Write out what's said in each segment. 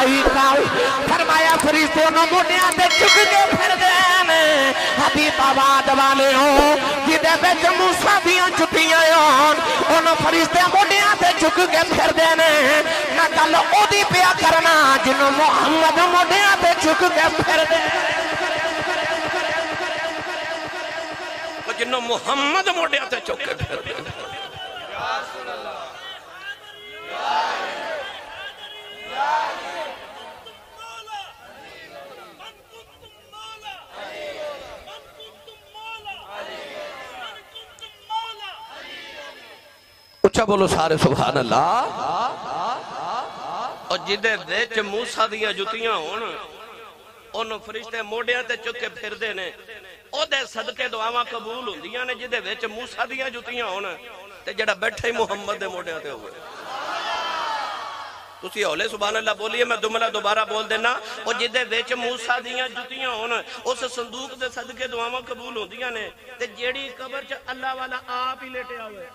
فرمایا فرشتے انہوں موڈیاں تے چک کے پھر دینے حبیب آباد والے ہوں جدے بیچ موسیٰ دیاں جتیاں ہوں انہوں فرشتے موڈیاں تے چک کے پھر دینے نہ کل او دی پیا کرنا جنہوں محمد موڈیاں تے چک کے پھر دینے جنہوں محمد موڈیاں تے چک کے پھر دینے اچھا بولو سارے سبحان اللہ اور جدے ویچ موسیٰ دیا جتیاں ہون انہوں فرشتے موڈیاں تے چکے پھر دینے او دے صدقے دعاواں قبول ہوں دیاں نے جدے ویچ موسیٰ دیا جتیاں ہون تے جڑا بیٹھے ہی محمد دے موڈیاں تے ہوئے تسی اولے سبحان اللہ بولیے میں دملہ دوبارہ بول دینا اور جدے ویچ موسیٰ دیا جتیاں ہون اس صندوق دے صدقے دعاواں قبول ہوں دیاں نے تے جیڑی قبر چ اللہ والا آپ ہی لیٹے آوے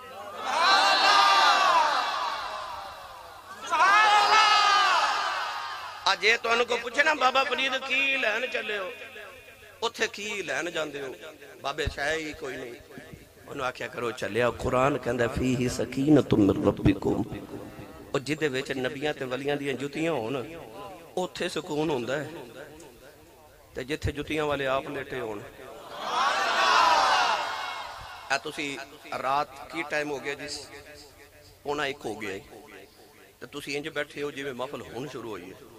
آج یہ تو انہوں کو پوچھے نا بابا فرید کی لین چلے ہو اتھے کی لین جاندے ہو بابے شاہی کوئی نہیں انہوں آکھیا کرو چلے ہو قرآن کہندہ فیہی سکینت من ربکم اور جدے ویچے نبیاں تے ولیاں دیاں جتیاں ہون اتھے سکون ہوندہ ہے تے جتھے جتیاں والے آپ لیٹے ہون تسی رات کی ٹائم ہو گیا جس پونا ایک ہو گیا تو تسی انج بیٹھے ہو جی میں محفل ہون شروع ہوئی ہے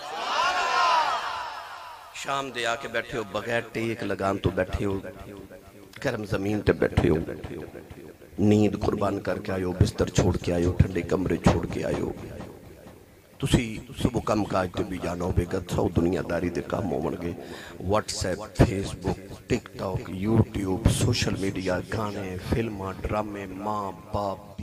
شام دے آکے بیٹھے ہو بغیر ٹیک لگان تو بیٹھے ہو گرم زمین تے بیٹھے ہو نیند قربان کر کے آئے ہو بستر چھوڑ کے آئے ہو ٹھنڈے کمرے چھوڑ کے آئے ہو تسی صبح کم کاج تے بھی جانا ہو بے گت سو دنیا داری دے کام ہو منگے WhatsApp Facebook TikTok YouTube social media گانے فلمہ ڈرامے ماں باپ